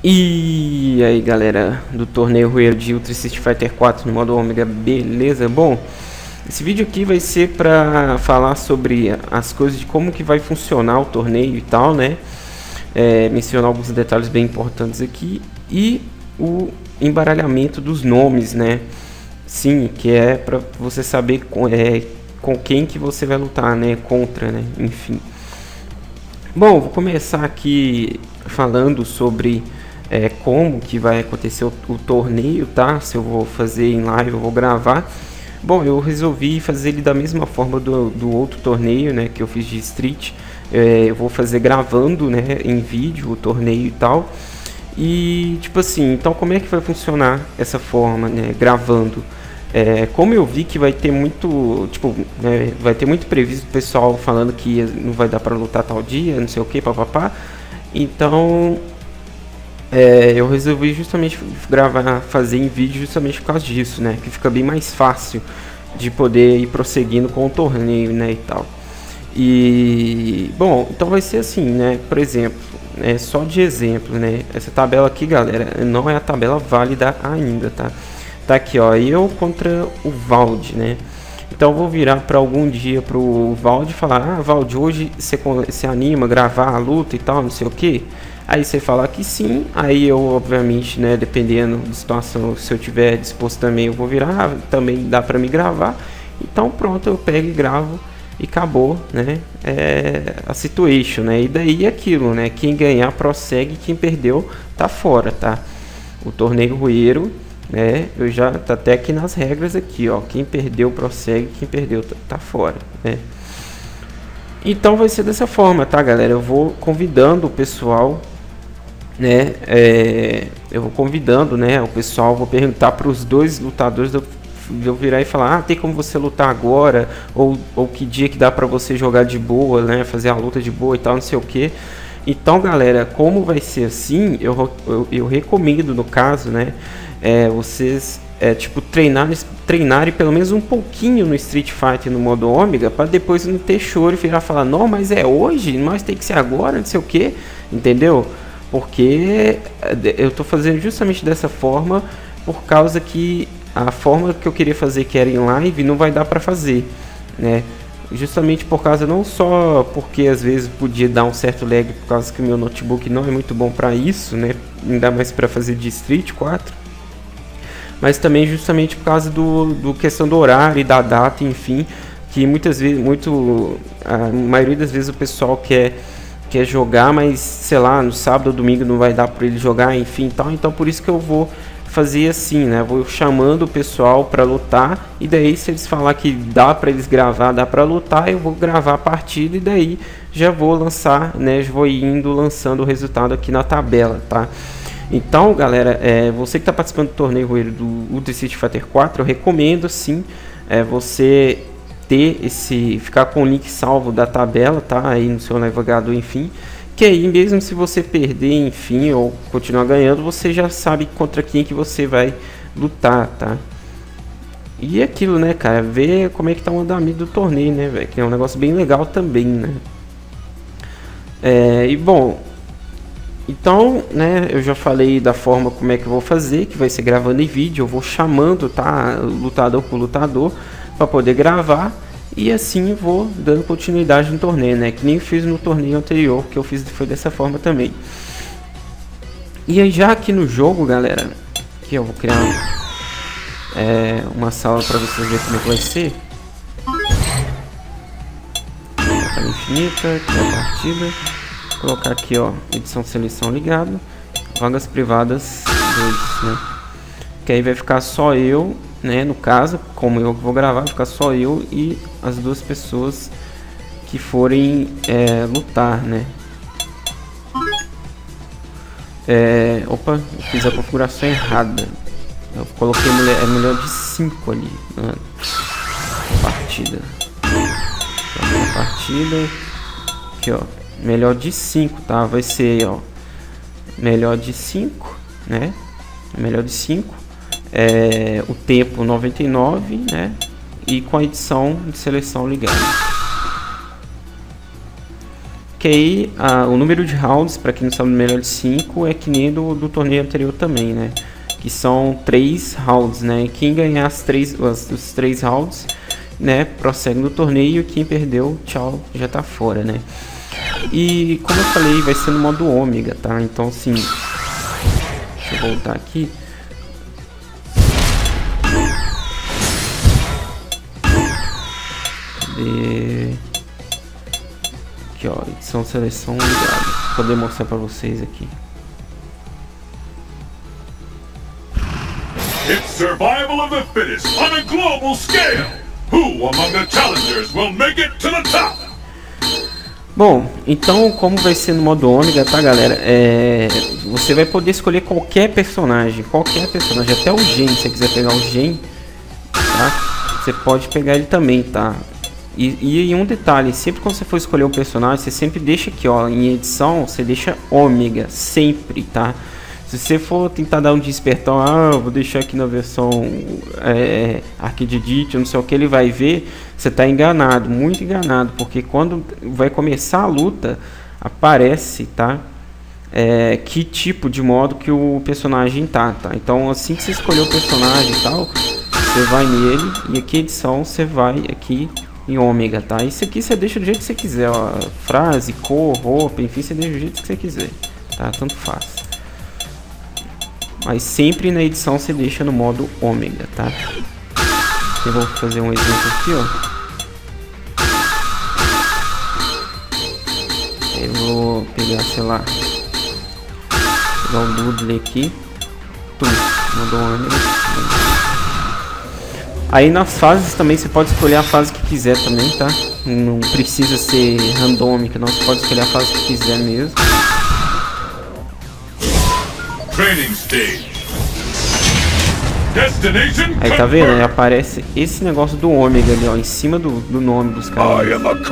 E aí galera do torneio Rueiro de Ultra Street Fighter 4 no modo Ômega, beleza? Bom, esse vídeo aqui vai ser para falar sobre as coisas de como que vai funcionar o torneio e tal, né? Mencionar alguns detalhes bem importantes aqui e o embaralhamento dos nomes, né? Sim, que é para você saber com quem que você vai lutar, né? Contra, né? Enfim. Bom, vou começar aqui falando sobre como que vai acontecer o torneio, tá? Se eu vou fazer em live, eu vou gravar. Bom, eu resolvi fazer ele da mesma forma do outro torneio, né? Que eu fiz de Street. Eu vou fazer gravando, né? Em vídeo o torneio e tal. E tipo assim, então como é que vai funcionar essa forma, né? Gravando. Como eu vi que vai ter muito, tipo, vai ter muito previsto o pessoal falando que não vai dar para lutar tal dia, não sei o que, papapá. Então, eu resolvi justamente fazer em vídeo justamente por causa disso, né? Que fica bem mais fácil de poder ir prosseguindo com o torneio, né, e tal. E, bom, então vai ser assim, né? Por exemplo, só de exemplo, né? Essa tabela aqui, galera, não é a tabela válida ainda, tá? Tá aqui, ó, eu contra o Valde, né? Então eu vou virar para algum dia pro Valde e falar: ah, Valde, hoje você anima gravar a luta e tal, não sei o que. Aí você falar que sim, aí eu, obviamente, né, dependendo da situação, se eu tiver disposto também, eu vou virar, também dá para me gravar. Então pronto, eu pego e gravo e acabou, né? A situation, né? E daí aquilo, né? Quem ganhar prossegue, quem perdeu tá fora, tá? O torneio Rueiro, eu já tá até aqui nas regras aqui, ó, quem perdeu prossegue, quem perdeu tá fora, né? Então vai ser dessa forma, tá, galera? Eu vou convidando o pessoal, né? Eu vou convidando, né, o pessoal, vou perguntar para os dois lutadores, eu virar e falar: ah, tem como você lutar agora, ou que dia que dá para você jogar de boa, né, fazer a luta de boa e tal, não sei o que. Então, galera, como vai ser assim, eu recomendo, no caso, né, vocês tipo treinarem pelo menos um pouquinho no Street Fighter no modo Ômega, para depois não ter choro e virar e falar: não, mas é hoje, mas tem que ser agora, não sei o que, entendeu? Porque eu tô fazendo justamente dessa forma, por causa que a forma que eu queria fazer, que era em live, não vai dar para fazer, né? Justamente por causa, não só porque às vezes podia dar um certo lag, por causa que o meu notebook não é muito bom para isso, né? Ainda mais para fazer de Street 4, mas também justamente por causa do questão do horário e da data, enfim, que muitas vezes, a maioria das vezes o pessoal quer jogar, mas sei lá, no sábado ou domingo não vai dar para ele jogar, enfim, tal. Então por isso que eu vou fazer assim, né? Vou chamando o pessoal para lutar, e daí se eles falar que dá para eles gravar, dá para lutar, eu vou gravar a partida e daí já vou lançar, né? Já vou indo lançando o resultado aqui na tabela, tá? Então, galera, você que está participando do torneio Rueiro do Ultra Street Fighter 4, eu recomendo sim você ficar com o link salvo da tabela, tá? Aí no seu navegador, enfim. Que aí, mesmo se você perder, enfim, ou continuar ganhando, você já sabe contra quem que você vai lutar, tá? E aquilo, né, cara, ver como é que tá o andamento do torneio, né, velho? Que é um negócio bem legal também, né? E bom, então, né, eu já falei da forma como é que eu vou fazer, que vai ser gravando em vídeo. Eu vou chamando, tá, lutador por lutador, para poder gravar, e assim vou dando continuidade no torneio, né, que nem eu fiz no torneio anterior, que eu fiz foi dessa forma também. E aí, já aqui no jogo, galera, que eu vou criar uma sala para vocês verem como é que vai ser. Colocar infinita, criar a partida, colocar aqui, ó, edição seleção ligado, vagas privadas 2, né, que aí vai ficar só eu, né, no caso, como eu vou gravar, vai ficar só eu e as duas pessoas que forem lutar, né. Opa, eu fiz a configuração errada, eu coloquei melhor de 5 ali na partida. A partida aqui, ó, melhor de 5, tá? Vai ser, ó, melhor de 5, né? Melhor de 5. O tempo 99, né? E com a edição de seleção ligada. Que aí o número de rounds, para quem não sabe, o melhor de 5 é que nem do torneio anterior também, né? Que são 3 rounds, né? E quem ganhar os 3 rounds, né, prossegue no torneio. Quem perdeu, tchau, já tá fora, né? E como eu falei, vai ser no modo ômega, tá? Então assim, deixa eu voltar aqui. Cadê? Aqui, ó, edição, seleção, ligado. Vou poder mostrar pra vocês aqui. It's survival of the fittest on a global scale. Who among the challengers will make it to the top? Bom, então como vai ser no modo ômega, tá, galera? Você vai poder escolher qualquer personagem, até o Gen, se você quiser pegar o Gen, tá? Você pode pegar ele também, tá? E um detalhe, sempre quando você for escolher um personagem, você sempre deixa aqui, ó, em edição, você deixa ômega, sempre, tá? Se você for tentar dar um despertão, vou deixar aqui na versão Arcade Edition, não sei o que, ele vai ver, você tá enganado, muito enganado, porque quando vai começar a luta, aparece, tá? Que tipo de modo que o personagem tá? Então assim que você escolher o personagem e tal, você vai nele, e aqui edição, você vai aqui em ômega, tá? Isso aqui você deixa do jeito que você quiser, ó, frase, cor, roupa, enfim, você deixa do jeito que você quiser, tá? Tanto faz. Mas sempre na edição você deixa no modo ômega, tá? Eu vou fazer um exemplo aqui, ó. Eu vou pegar, sei lá, pegar o Dudley aqui. Modo ômega. Aí nas fases também você pode escolher a fase que quiser também, tá? Não precisa ser randômica, não. Você pode escolher a fase que quiser mesmo. Aí tá vendo? Aí aparece esse negócio do ômega ali, ó, em cima do nome dos caras.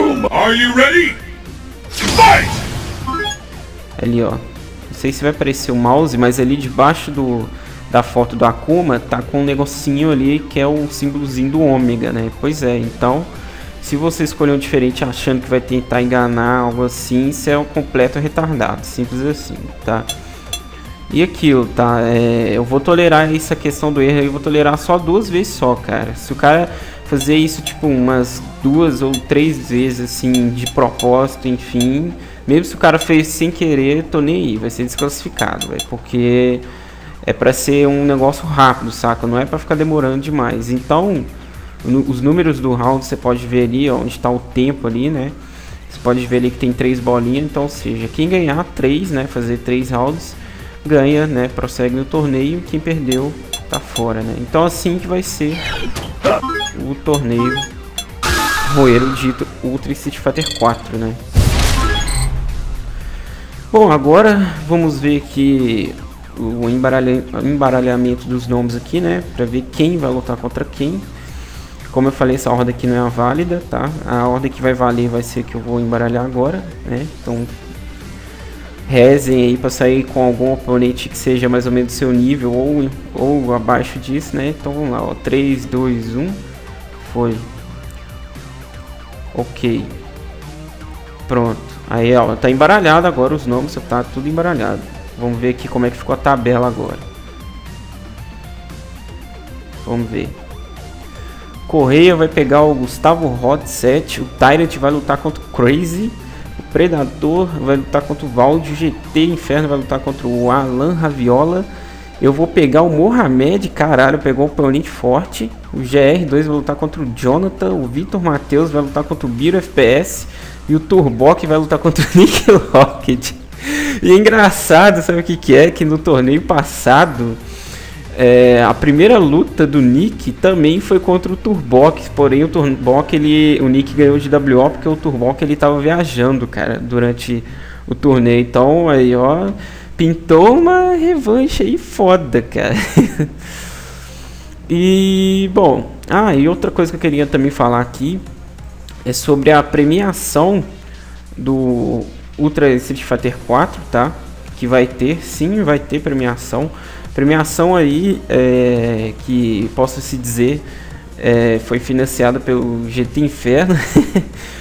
Ali, ó. Não sei se vai aparecer o mouse, mas ali debaixo da foto do Akuma tá com um negocinho ali que é o símbolozinho do ômega, né? Pois é, então se você escolher um diferente achando que vai tentar enganar algo assim, você é um completo retardado, simples assim, tá? E aquilo, tá? Eu vou tolerar essa questão do erro, eu vou tolerar só 2 vezes só, cara. Se o cara fazer isso tipo umas 2 ou 3 vezes assim de propósito, enfim, mesmo se o cara fez sem querer, tô nem aí, vai ser desclassificado, véio, porque é pra ser um negócio rápido, saca? Não é pra ficar demorando demais. Então, os números do round você pode ver ali, ó, onde tá o tempo ali, né? Você pode ver ali que tem 3 bolinhas, então, ou seja, quem ganhar 3, né, fazer 3 rounds, ganha, né, prossegue no torneio, quem perdeu tá fora, né? Então assim que vai ser o torneio Roeiro dito Ultra Street Fighter 4, né? Bom, agora vamos ver aqui o embaralhamento dos nomes aqui, né, para ver quem vai lutar contra quem. Como eu falei, essa ordem aqui não é a válida, tá? A ordem que vai valer vai ser que eu vou embaralhar agora, né? Então rezem aí para sair com algum oponente que seja mais ou menos do seu nível ou abaixo disso, né? Então vamos lá, ó, 3, 2, 1, foi. Ok. Pronto. Aí, ó, tá embaralhado agora os nomes, tá tudo embaralhado. Vamos ver aqui como é que ficou a tabela agora. Vamos ver. Correia vai pegar o Gustavo Rod 7, o Tyrant vai lutar contra o Crazy. O Predador vai lutar contra o Valde, o GT Inferno vai lutar contra o Alan Raviola. Eu vou pegar o Mohamed, caralho, pegou um oponente forte. O GR2 vai lutar contra o Jonathan. O Vitor Matheus vai lutar contra o Biro FPS. E o Turbok vai lutar contra o Nick Rocket. E é engraçado, sabe o que é? Que no torneio passado, a primeira luta do Nick também foi contra o Turbok, porém o Turbok, o Nick ganhou de WO porque o Turbok ele tava viajando, cara, durante o torneio. Então aí, ó, pintou uma revanche aí foda, cara. E bom, e outra coisa que eu queria também falar aqui é sobre a premiação do Ultra Street Fighter 4, tá? Que vai ter, sim, vai ter premiação. Premiação aí, que posso se dizer, foi financiada pelo GT Inferno.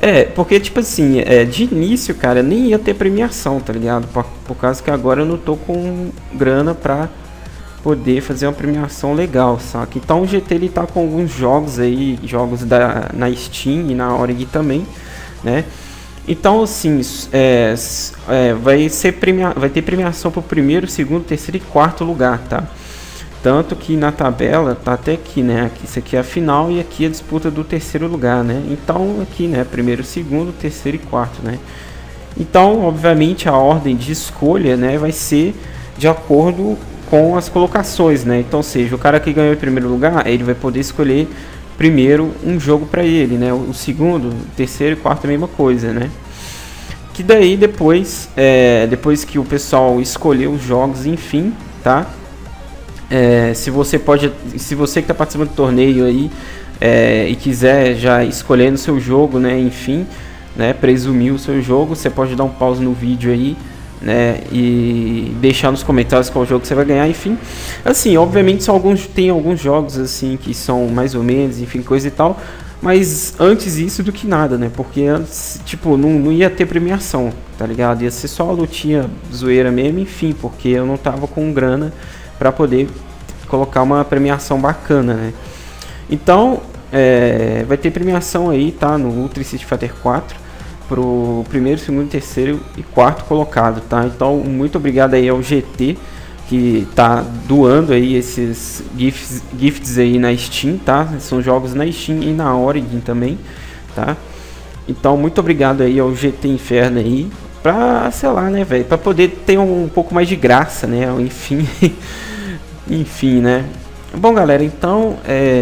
Porque tipo assim, de início, cara, nem ia ter premiação, tá ligado? Por causa que agora eu não tô com grana pra poder fazer uma premiação legal, saca? Então o GT ele tá com alguns jogos aí, na Steam e na Origin também, né? Então assim, vai ter premiação pro primeiro, segundo, terceiro e quarto lugar, tá? Tanto que na tabela tá até aqui, né? Isso aqui é a final e aqui a disputa do terceiro lugar, né? Então aqui, né? Primeiro, segundo, terceiro e quarto, né? Então, obviamente, a ordem de escolha, né? Vai ser de acordo com as colocações, né? Então, ou seja, o cara que ganhou em primeiro lugar, ele vai poder escolher primeiro um jogo para ele, né? O segundo, terceiro e quarto a mesma coisa, né? Que daí depois que o pessoal escolher os jogos, enfim, tá? Se você que está participando do torneio aí e quiser já escolher no seu jogo, né, enfim, né, presumir o seu jogo, você pode dar um pause no vídeo aí, né, e deixar nos comentários qual jogo você vai ganhar, enfim. Assim, obviamente tem alguns jogos assim que são mais ou menos, enfim, coisa e tal, mas antes isso do que nada, né, porque antes, tipo, não ia ter premiação, tá ligado? Ia ser só a lutinha zoeira mesmo, enfim, porque eu não tava com grana para poder colocar uma premiação bacana, né? Então, vai ter premiação aí, tá? No Ultra Street Fighter 4 pro primeiro, segundo, terceiro e quarto colocado, tá? Então, muito obrigado aí ao GT que tá doando aí esses gifts aí na Steam, tá? São jogos na Steam e na Origin também, tá? Então, muito obrigado aí ao GT Inferno aí pra, sei lá, né, velho, pra poder ter um pouco mais de graça, né? Enfim. Enfim, né? Bom, galera, então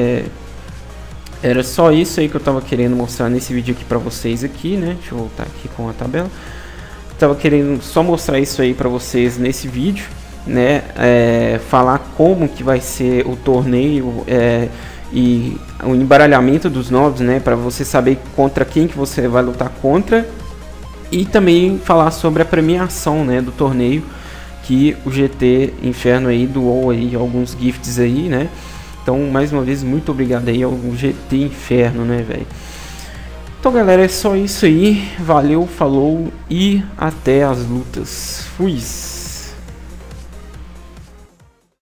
era só isso aí que eu tava querendo mostrar nesse vídeo aqui pra vocês aqui, né? Deixa eu voltar aqui com a tabela. Tava querendo só mostrar isso aí pra vocês nesse vídeo, né? Falar como que vai ser o torneio e o embaralhamento dos nomes, né? Pra você saber contra quem que você vai lutar contra. E também falar sobre a premiação, né, do torneio, que o GT Inferno aí doou aí alguns gifts aí, né? Então, mais uma vez, muito obrigado aí ao GT Inferno, né, velho? Então, galera, é só isso aí. Valeu, falou e até as lutas. Fui!